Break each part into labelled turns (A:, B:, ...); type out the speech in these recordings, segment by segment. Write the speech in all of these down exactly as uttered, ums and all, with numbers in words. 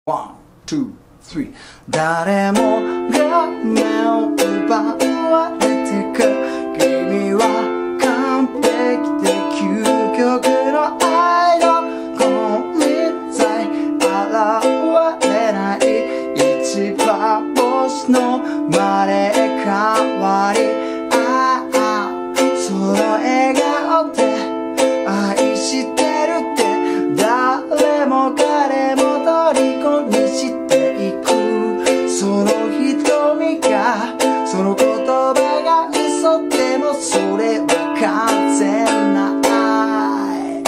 A: ワン、ツー、スリー。誰もが目を奪われてく。君は完璧で究極の愛の根在現れない一番星の生まれ変わり。ああ、その笑顔で愛してるって誰も彼も虜にしていく。その瞳がその言葉が嘘でもそれは完全な愛。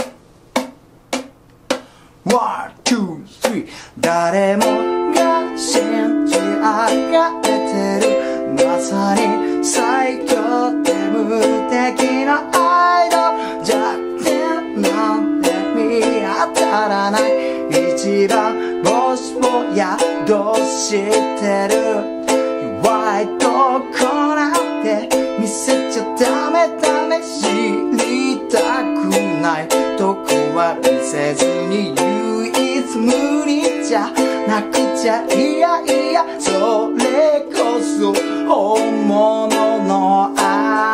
A: ワン、ツー、スリー。誰もが信じ上がれてる。まさに最強で無敵な愛の弱点なんて見当たらない。一番星を宿してる。弱いとこなんて見せちゃダメダメ。知りたくないとこは見せずに唯一無二じゃなくちゃ。いやいやそれこそ本物の愛。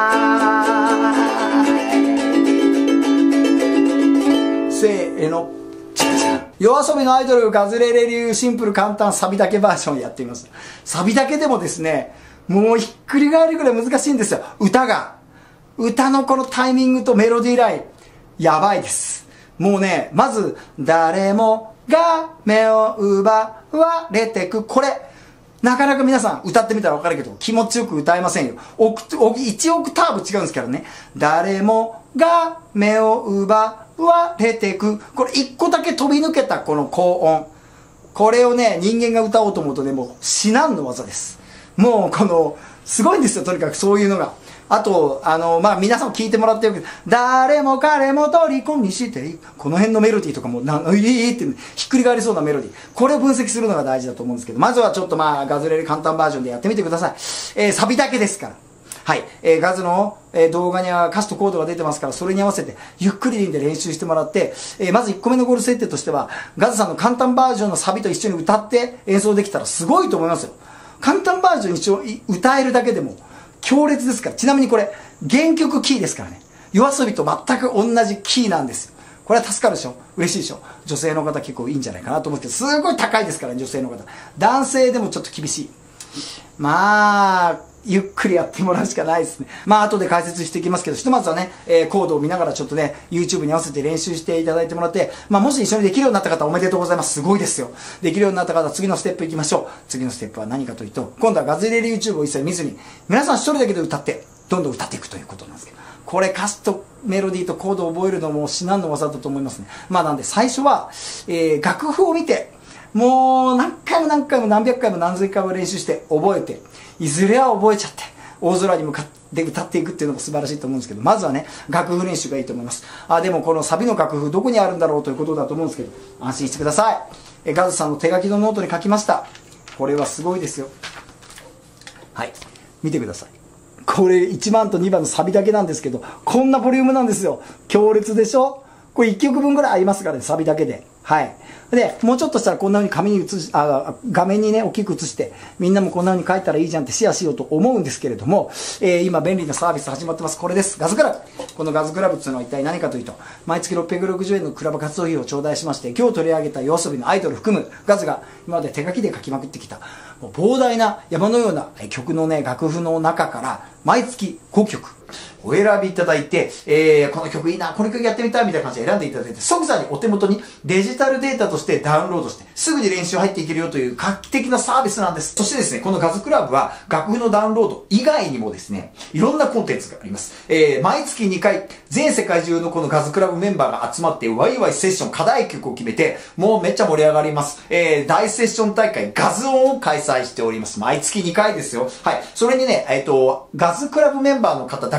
A: せーの。夜遊びのアイドルガズレレ流シンプル簡単サビだけバージョンやってみます。サビだけでもですね、もうひっくり返るぐらい難しいんですよ。歌が。歌のこのタイミングとメロディーライン、やばいです。もうね、まず、誰もが目を奪われてく。これ、なかなか皆さん歌ってみたらわかるけど、気持ちよく歌えませんよ。オクいちオクターブ違うんですからね。誰もが目を奪われてく。これ一個だけ飛び抜けたこの高音。これをね、人間が歌おうと思うとね、もう至難の技です。もうこの、すごいんですよ、とにかくそういうのが。あと、あの、まあ、皆さんも聞いてもらってよく、誰も彼も虜にしていく。この辺のメロディーとかも、な、いいってひっくり返りそうなメロディー。これを分析するのが大事だと思うんですけど、まずはちょっとまあ、ガズレレ簡単バージョンでやってみてください。えー、サビだけですから。はい。えー、ガズの、えー、動画には歌詞とコードが出てますから、それに合わせて、ゆっくりでいいんで練習してもらって、えー、まずいっこめのゴール設定としては、ガズさんの簡単バージョンのサビと一緒に歌って演奏できたらすごいと思いますよ。簡単バージョン一緒に歌えるだけでも、強烈ですから。ちなみにこれ、原曲キーですからね。夜遊びと全く同じキーなんですよ。これは助かるでしょ。嬉しいでしょ。女性の方結構いいんじゃないかなと思うんですけど、すごい高いですから、女性の方。男性でもちょっと厳しい。まあ、ゆっくりやってもらうしかないですね。まあ、後で解説していきますけど、ひとまずはね、えー、コードを見ながらちょっとね、YouTube に合わせて練習していただいてもらって、まあ、もし一緒にできるようになった方おめでとうございます。すごいですよ。できるようになった方、次のステップいきましょう。次のステップは何かというと、今度はガズレレ YouTube を一切見ずに、皆さん一人だけで歌って、どんどん歌っていくということなんですけど、これ歌詞とメロディーとコードを覚えるのも至難の技だと思いますね。まあ、なんで最初は、えー、楽譜を見て、もう何回も何回も何百回も何千回も練習して覚えて、いずれは覚えちゃって、大空に向かって歌っていくっていうのも素晴らしいと思うんですけど、まずはね、楽譜練習がいいと思います。あ、でもこのサビの楽譜どこにあるんだろうということだと思うんですけど、安心してください。え、ガズさんの手書きのノートに書きました。これはすごいですよ。はい。見てください。これいちばんとにばんのサビだけなんですけど、こんなボリュームなんですよ。強烈でしょ？これいっきょくぶんぐらいありますからね、サビだけで。はい。で、もうちょっとしたらこんな風に紙に映し、あ、画面にね、大きく映して、みんなもこんな風に書いたらいいじゃんってシェアしようと思うんですけれども、えー、今便利なサービス始まってます。これです。ガズクラブ。このガズクラブっていうのは一体何かというと、毎月ろっぴゃくろくじゅうえんのクラブ活動費を頂戴しまして、今日取り上げた夜遊びのアイドル含むガズが今まで手書きで書きまくってきた、もう膨大な山のような曲のね、楽譜の中から、毎月ごきょく、お選びいただいて、えー、この曲いいな、この曲やってみたいみたいな感じで選んでいただいて、即座にお手元にデジタルデータとしてダウンロードして、すぐに練習入っていけるよという画期的なサービスなんです。そしてですね、このガズクラブは楽譜のダウンロード以外にもですね、いろんなコンテンツがあります。えー、毎月にかい、全世界中のこのガズクラブメンバーが集まってワイワイセッション、課題曲を決めて、もうめっちゃ盛り上がります。えー、大セッション大会ガズオンを開催しております。毎月にかいですよ。はい。それにね、えっと、ガズクラブメンバーの方だ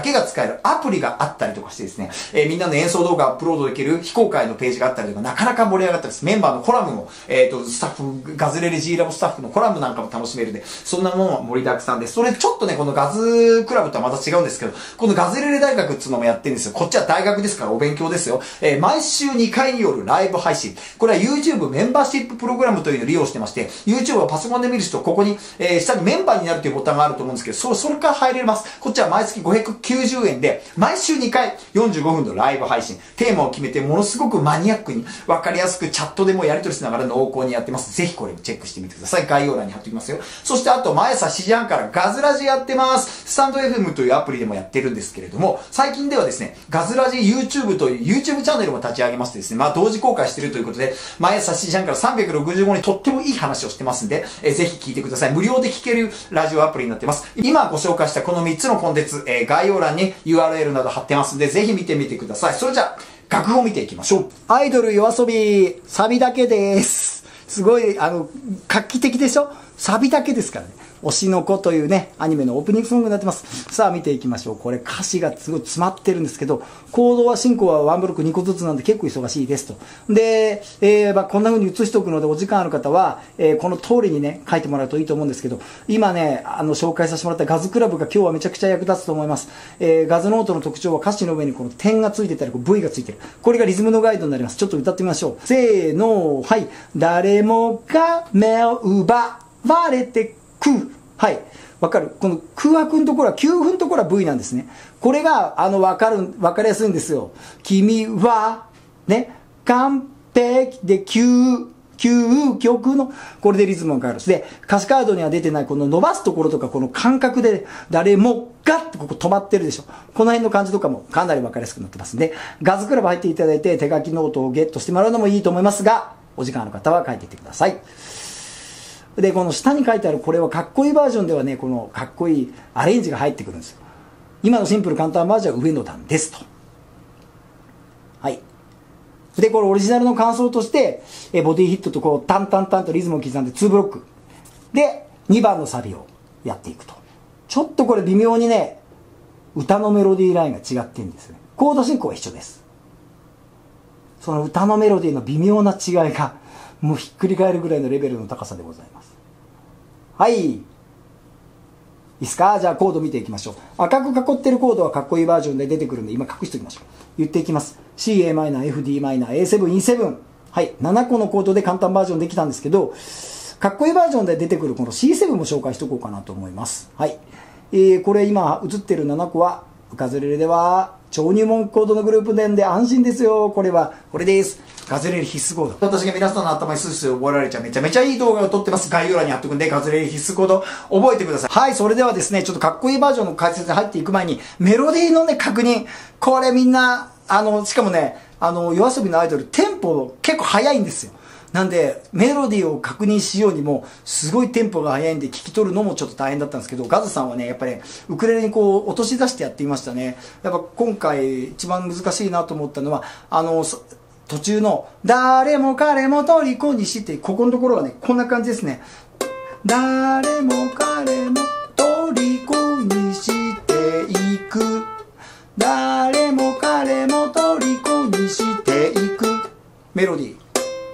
A: けが使えるアプリがあったりとかしてですね、えー、みんなの演奏動画アップロードできる非公開のページがあったりとか、なかなか盛り上がったです。メンバーのコラムも、えっと、スタッフ、ガズレレ G ラボスタッフのコラムなんかも楽しめるんで、そんなものは盛りだくさんです。それちょっとね、このガズクラブとはまた違うんですけど、このガズレレ大学っていうのもやってるんですよ。こっちは大学ですからお勉強ですよ。えー、毎週にかいによるライブ配信。これは YouTube メンバーシッププログラムというのを利用してまして、YouTube はパソコンで見る人、ここに、えー、下にメンバーになるというボタンがあると思うんですけど、そ、それから入れます。こっちは毎月ごひゃくきゅうじゅうえんで、毎週にかいよんじゅうごふんのライブ配信。テーマを決めて、ものすごくマニアックに、わかりやすくチャットでもやり取りしながら濃厚にやってます。ぜひこれチェックしてみてください。概要欄に貼っておきますよ。そしてあと、毎朝しちじはんからガズラジやってます。スタンド エフエム というアプリでもやってるんですけれども、最近ではですね、ガズラジ YouTube という YouTube チャンネルも立ち上げましてですね、まあ同時公開しているということで、毎朝しちじはんからさんびゃくろくじゅうごにとってもいい話をしてますんで、えー、ぜひ聞いてください。無料で聞けるラジオアプリになってます。今ご紹介したこのみっつのコンテンツ、えー、概要欄に ユーアールエル など貼ってますんで、ぜひ見てみてください。それじゃあ、楽譜を見ていきましょう。アイドル夜遊び、サビだけです。すごい、あの、画期的でしょ？サビだけですからね。推しの子というね、アニメのオープニングソングになってます。さあ見ていきましょう。これ歌詞がすごい詰まってるんですけど、コードは進行はワンブロックにこずつなんで結構忙しいですと。で、えー、まあこんな風に写しておくのでお時間ある方は、えー、この通りにね、書いてもらうといいと思うんですけど、今ね、あの、紹介させてもらったガズクラブが今日はめちゃくちゃ役立つと思います。えー、ガズノートの特徴は歌詞の上にこの点がついてたり、V がついてる。これがリズムのガイドになります。ちょっと歌ってみましょう。せーの、はい。誰もが目を奪われてく。はい。わかる？この空白のところは、きゅうふんのところは V なんですね。これが、あの、わかる、わかりやすいんですよ。君は、ね、完璧で究、究極の、これでリズムが変わる。で、歌詞カードには出てないこの伸ばすところとか、この感覚で、誰もがってここ止まってるでしょ。この辺の感じとかもかなりわかりやすくなってますんで、ガズクラブ入っていただいて手書きノートをゲットしてもらうのもいいと思いますが、お時間ある方は書いていってください。で、この下に書いてあるこれはかっこいいバージョンではね、このかっこいいアレンジが入ってくるんですよ。今のシンプル簡単バージョンは上の段ですと。はい。で、これオリジナルの感想として、えボディヒットとこう、タンタンタンとリズムを刻んでにブロック。で、にばんのサビをやっていくと。ちょっとこれ微妙にね、歌のメロディーラインが違ってるんですね。コード進行は一緒です。その歌のメロディーの微妙な違いが、もうひっくり返るぐらいのレベルの高さでございます。はい。いいですか？じゃあコード見ていきましょう。赤く囲ってるコードはかっこいいバージョンで出てくるんで、今隠しておきましょう。言っていきます。C、エー マイナー、F、D マイナー、エーセブン、イーセブン。はい。ななこのコードで簡単バージョンできたんですけど、かっこいいバージョンで出てくるこの シーセブン も紹介しておこうかなと思います。はい。えー、これ今映ってるななこは、ガズレレでは、超入門コードのグループなんで安心ですよ。これは、これです。ガズレレ必須コード。私が皆さんの頭にスースー覚えられちゃうめちゃめちゃいい動画を撮ってます。概要欄に貼っておくんで、ガズレレ必須コード覚えてください。はい、それではですね、ちょっとかっこいいバージョンの解説に入っていく前に、メロディーのね、確認。これみんな、あの、しかもね、あの、夜遊びのアイドル、テンポ結構速いんですよ。なんで、メロディーを確認しようにも、すごいテンポが速いんで、聞き取るのもちょっと大変だったんですけど、ガズさんはね、やっぱり、ね、ウクレレにこう、落とし出してやってみましたね。やっぱ今回、一番難しいなと思ったのは、あの、途中の、誰も彼も虜にして、ここのところがね、こんな感じですね。誰も彼も虜にしていく。誰も彼も虜にしていく。メロディー。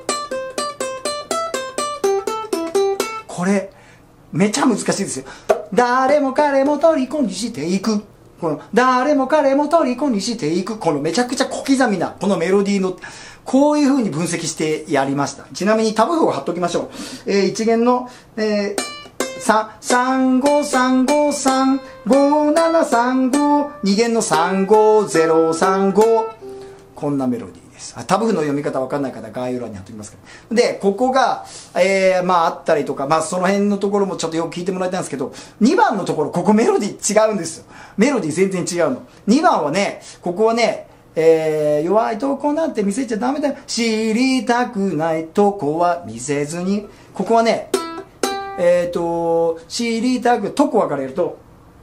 A: これ、めちゃ難しいですよ。誰も彼も虜にしていく。この、誰も彼も虜にしていく。このめちゃくちゃ小刻みな、このメロディーの、こういう風に分析してやりました。ちなみにタブ譜を貼っときましょう。えー、一弦の、えー、さん、さん、ご、さん、ご、さん、ご、なな、さん、ご、二弦のさん、ご、ゼロ、さん、ご。こんなメロディー。タブ譜の読み方わかんない方は概要欄に貼っておきますから。で、ここが、えー、まああったりとか、まあその辺のところもちょっとよく聞いてもらいたいんですけど、にばんのところ、ここメロディー違うんですよ。メロディー全然違うの。にばんはね、ここはね、えー、弱いとこなんて見せちゃダメだよ。知りたくないとこは見せずに。ここはね、えっと、知りたく、とこはからやると、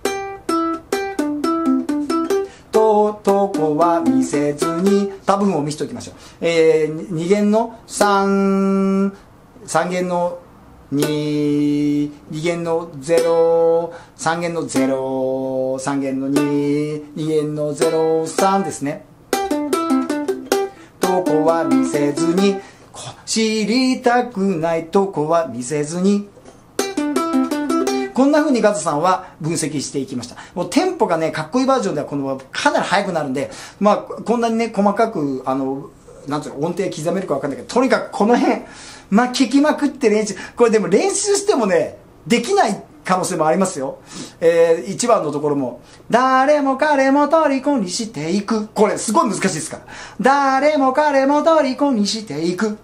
A: と、とこは見せずに、タブ譜を見せておきましょう。えー、に弦のさん、さん弦のに、に弦のゼロ、さん弦のゼロ、 とさん弦のに、に弦のゼロさんですね。とこは見せずに、知りたくないとこは見せずに。こんな風にガズさんは分析していきました。もうテンポがね、かっこいいバージョンではこのかなり速くなるんで、まあ、こんなにね、細かく、あの、なんていうの、音程刻めるかわかんないけど、とにかくこの辺、まあ、聞きまくって練習。これでも練習してもね、できない可能性もありますよ。えー、いちばんのところも、誰も彼も虜にしていく。これすごい難しいですから。誰も彼も虜にしていく。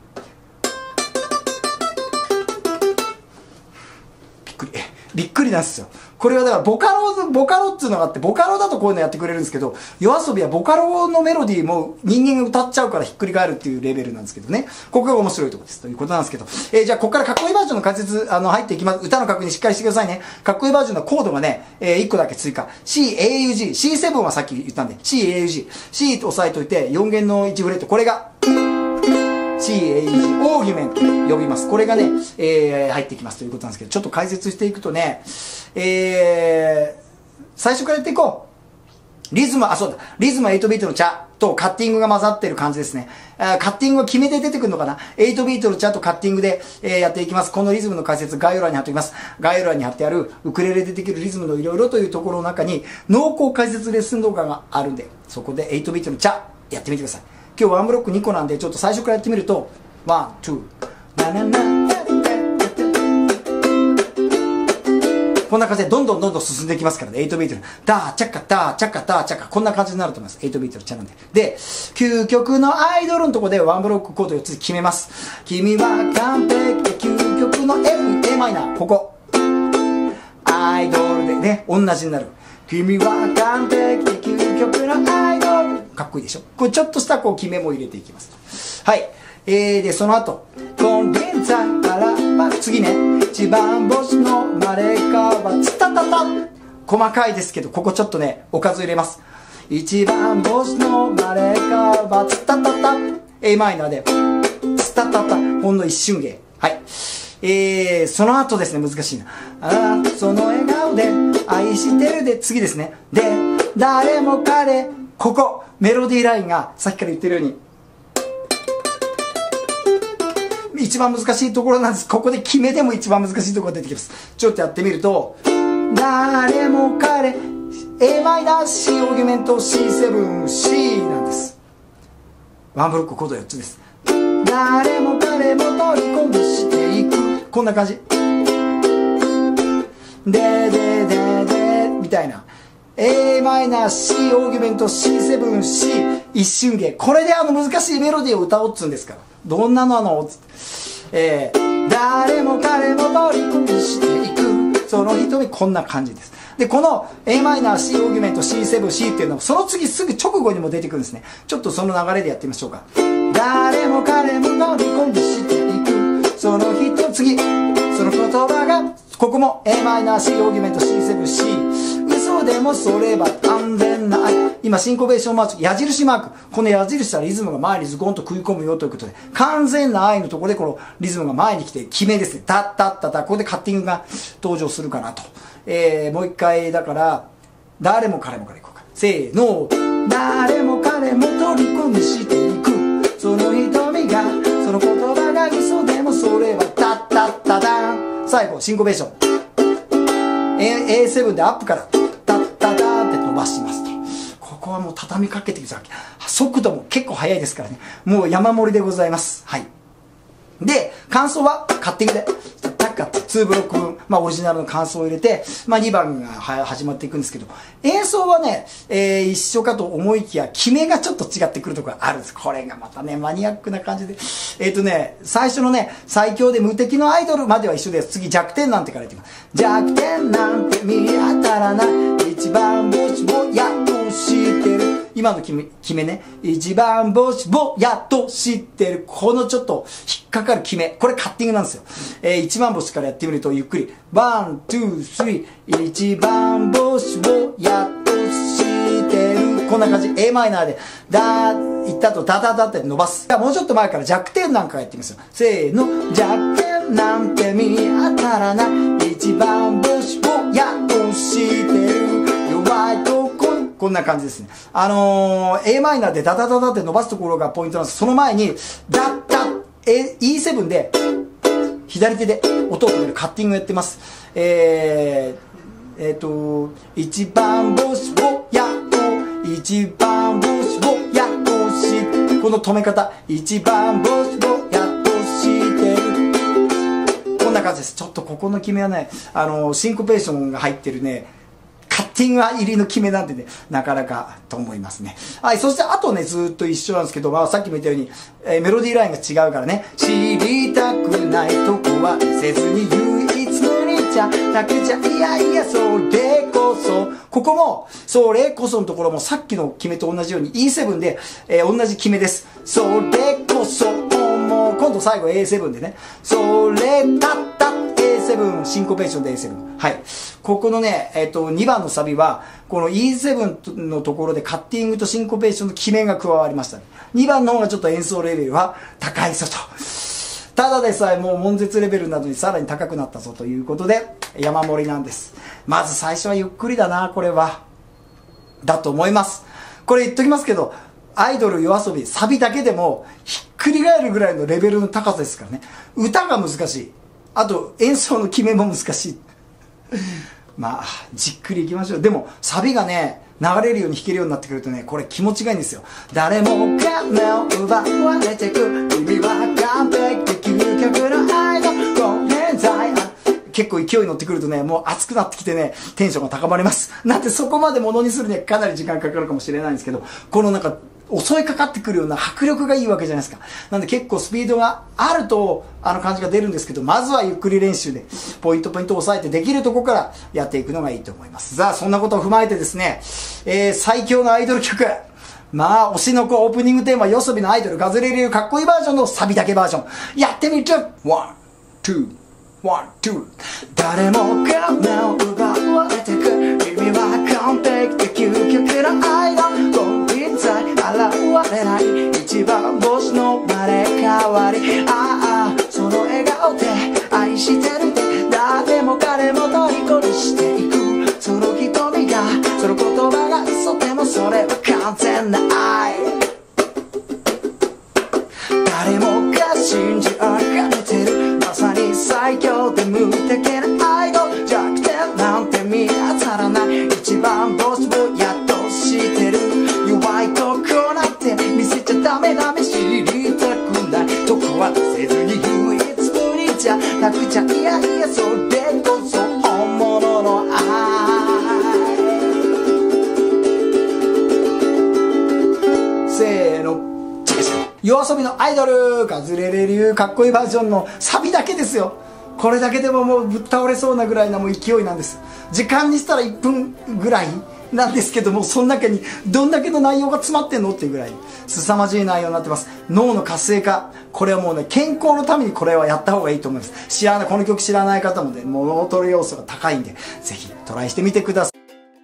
A: びっくり。びっくりなんですよ。これはだからボカロ、ボカロっていうのがあって、ボカロだとこういうのやってくれるんですけど、夜遊びはボカロのメロディーも人間が歌っちゃうからひっくり返るっていうレベルなんですけどね。ここが面白いところです。ということなんですけど。えー、じゃあここからかっこいいバージョンの解説、あの、入っていきます。歌の確認しっかりしてくださいね。かっこいいバージョンのコードがね、えー、いっこだけ追加。C、エーユージー、シーセブン はさっき言ったんで、C、エーユージー、C と押さえといて、よん弦のいちフレット、これが、シーエーユージー、オーギュメントと呼びます。これがね、えー、入ってきますということなんですけど、ちょっと解説していくとね、えー、最初からやっていこう。リズム、あ、そうだ。リズムははちビートの茶とカッティングが混ざってる感じですね。カッティングは決めて出てくるのかな ?はちビートの茶とカッティングで、えー、やっていきます。このリズムの解説、概要欄に貼っておきます。概要欄に貼ってある、ウクレレでできるリズムのいろいろというところの中に、濃厚解説レッスン動画があるんで、そこではちビートの茶、やってみてください。今日ワンブロックにこなんで、ちょっと最初からやってみると、ワン、ツー、ナナナ、こんな感じでどんどんどんどん進んでいきますからね。はちビートの、ダー、チャッカ、ダー、チャッカ、ダー、チャッカ、こんな感じになると思います。はちビートのチャなんで。で、究極のアイドルのとこでワンブロックコードよっつ決めます。君は完璧で究極の F、A マイナー、ここ。アイドルでね、同じになる。君は完璧で究極のアイドル。かっこいいでしょ。これちょっとしたこう決めも入れていきます。はい。えー、で、その後、金輪際から、まあ、次ね、一番星の生まれ変わり、つたたた。細かいですけど、ここちょっとね、おかず入れます。一番星の生まれ変わり、つたたた。A マイナーで、つたたた。ほんの一瞬芸。はい。えー、その後ですね、難しいな。ああ、その笑顔で、愛してるで、次ですね。で、誰も彼、ここ、メロディーラインが、さっきから言ってるように、一番難しいところなんです。ここで決めても一番難しいところが出てきます。ちょっとやってみると、誰も彼、A マイナー C オーギュメント シーセブン C なんです。ワンブロックコードよっつです。誰も彼も虜にしていく。こんな感じ。ででででみたいな。A マイナー C オーギュメント シーセブン C 一瞬芸。これであの難しいメロディーを歌おうっつうんですから。どんなのあの、えー、誰も彼も虜にしていく。その瞳、こんな感じです。で、この A マイナー C オーギュメント シーセブン C っていうのは、その次すぐ直後にも出てくるんですね。ちょっとその流れでやってみましょうか。誰も彼も虜にしていく。その人、次、その言葉が、ここも A マイナー C オーギュメント シーセブン C。嘘でもそれは安全な愛。今、シンコベーションマーク、矢印マーク。この矢印はリズムが前にズコンと食い込むよということで、完全な愛のところでこのリズムが前に来て、決めですね。タッタッタッタ。ここでカッティングが登場するかなと。えー、もう一回、だから、誰も彼もからいこうか。せーの。誰も彼も虜にしていく。その瞳が、その言葉が嘘でもそれはタッタッタタン。最後、シンコベーション。エーセブン でアップから、タッタタって伸ばしますと。ここはもう畳みかけてきた。速度も結構速いですからね。もう山盛りでございます。はい。で、感想はカッティングで、タッカッにブロック分、まあオリジナルの感想を入れて、まあにばんが始まっていくんですけど、演奏はね、えー、一緒かと思いきや、決めがちょっと違ってくるところがあるんです。これがまたね、マニアックな感じで。えっとね、最初のね、最強で無敵のアイドルまでは一緒です。次、弱点なんてから言ってます。弱点なんて見当たらない。一番星をやっと知ってる。今の決め、決めね。一番星をやっと知ってる。このちょっと引っかかる決め。これカッティングなんですよ。えー、一番星からやってみるとゆっくり。ワン、ツー、スリー。一番星をやっと知ってる。こんな感じ。A マイナーで、だー、いったとダダダって伸ばす。もうちょっと前から弱点なんかやってみますよ。せーの。弱点なんて見当たらない。一番星をやっと知ってる。弱んな感じですね。あのー、エーマイナーでダダダダって伸ばすところがポイントなんです。その前に、ダッダッ、イーセブン で、左手で音を止めるカッティングをやってます。えー、えっ、ー、と、一番星をやっと、一番星をやっとし、この止め方、一番星をやっとしてる。こんな感じです。ちょっとここの決めはね、あの、シンコペーションが入ってるね、カッティング入りの決めなんでね、なかなかと思いますね。はい、そしてあとね、ずっと一緒なんですけど、まあさっきも言ったように、えー、メロディーラインが違うからね、知りたくないとこはせずに唯一無二じゃだけじゃ、いやいや、それこそ、ここも、それこそのところもさっきの決めと同じように イーセブン で、えー、同じ決めです。それこそ、もう今度最後 エーセブン でね、それたった エーセブン、シンコペーションで エーセブン。はい。ここのね、えっと、にばんのサビは、この イーセブン のところでカッティングとシンコペーションの決めが加わりました、ね。にばんの方がちょっと演奏レベルは高いぞと。ただでさえもう悶絶レベルなどにさらに高くなったぞということで、山盛りなんです。まず最初はゆっくりだな、これは。だと思います。これ言っときますけど、アイドル夜遊び、サビだけでもひっくり返るぐらいのレベルの高さですからね。歌が難しい。あと演奏の決めも難しい。まあ、じっくりいきましょう。でも、サビがね、流れるように弾けるようになってくるとね、これ気持ちがいいんですよ。誰もが目を奪われてく、君は完璧で究極の愛の現在。結構勢いに乗ってくるとね、もう熱くなってきてね、テンションが高まります。なんでそこまでものにするにはかなり時間かかるかもしれないんですけど、このなんか、襲いかかってくるような迫力がいいわけじゃないですか。なんで結構スピードがあると、あの感じが出るんですけど、まずはゆっくり練習で、ポイントポイントを押さえてできるところからやっていくのがいいと思います。さあ、そんなことを踏まえてですね、えー、最強のアイドル曲。まあ、推しの子オープニングテーマ、よそびのアイドル、ガズレレ流かっこいいバージョンのサビだけバージョン。やってみる !ワン、ツー、ワン、ツー。誰もが目を奪われてく、君は完璧で究極の愛の現在。現れない一番星の生まれ変わり。ああ、その笑顔で愛してるって誰も彼も虜にしていく。その瞳が、その言葉が嘘でもそれは完全な愛。誰もが信じ上げてる、まさに最強で無敵な愛の弱点なんて見当たらない。一番星をやっとしてる。弱いとこなんて見せちゃダメダメ、知りたくないとこはせずに唯一無二じゃなくちゃ、いやいや、それこそ本物の愛。せーの、夜遊びのアイドル、ガズレレ流かっこいいバージョンのサビだけですよ。これだけでももうぶっ倒れそうなぐらいなもう勢いなんです。時間にしたらいっぷんぐらいなんですけども、その中にどんだけの内容が詰まってんのっていうぐらい凄まじい内容になってます。脳の活性化、これはもうね、健康のためにこれはやった方がいいと思います。知らない、この曲知らない方もね、もう脳トレ要素が高いんで、ぜひトライしてみてください。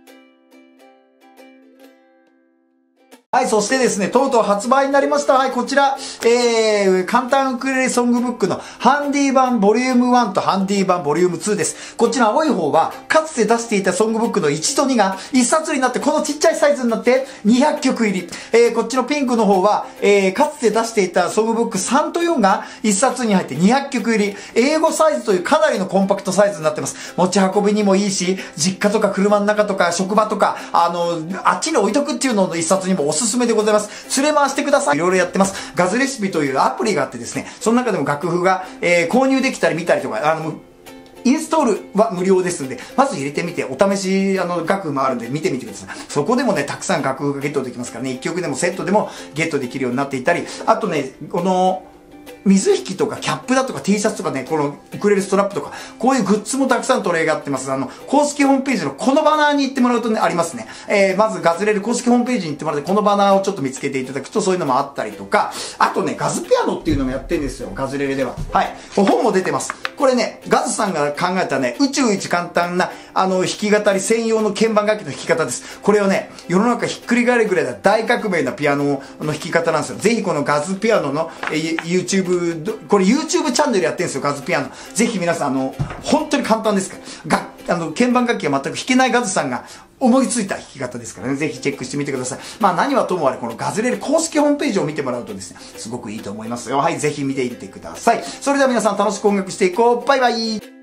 A: はい、そしてですね、とうとう発売になりました。はい、こちら、えー、簡単ウクレレソングブックのハンディ版ボリュームワンとハンディ版ボリュームツーです。こちら青い方は、かつて出していたソングブックのいちとにがいっさつになって、このちっちゃいサイズになってにひゃっきょく入り。えー、こっちのピンクの方は、えー、かつて出していたソングブックさんとよんがいっさつに入ってにひゃっきょく入り。英語サイズというかなりのコンパクトサイズになってます。持ち運びにもいいし、実家とか車の中とか職場とか、あの、あっちに置いとくっていうののいっさつにもおすすめでございます。連れ回してください。いろいろやってます。ガズレシピというアプリがあってですね、その中でも楽譜が、えー、購入できたり見たりとか、あの、インストールは無料ですので、まず入れてみて、お試し、あの、楽譜もあるんで見てみてください。そこでもね、たくさん楽譜がゲットできますからね、いっきょくでもセットでもゲットできるようになっていたり、あとね、この、水引とかキャップだとか T シャツとかね、このウクレレストラップとか、こういうグッズもたくさん取り上がってます。あの、公式ホームページのこのバナーに行ってもらうとね、ありますね。えー、まずガズレレ公式ホームページに行ってもらって、このバナーをちょっと見つけていただくとそういうのもあったりとか、あとね、ガズピアノっていうのもやってるんですよ、ガズレレでは。はい。本も出てます。これね、ガズさんが考えたね、宇宙一簡単な、あの、弾き語り専用の鍵盤楽器の弾き方です。これをね、世の中ひっくり返るぐらいの大革命なピアノの弾き方なんですよ。ぜひこのガズピアノの、えー、YouTube、これ YouTube チャンネルやってるんですよ、ガズピアノ。ぜひ皆さん、あの、本当に簡単ですから。楽あの、鍵盤楽器が全く弾けないガズさんが思いついた弾き方ですからね、ぜひチェックしてみてください。まあ何はともあれ、このガズレレ公式ホームページを見てもらうとですね、すごくいいと思いますよ。はい、ぜひ見ていってください。それでは皆さん楽しく音楽していこう。バイバイ。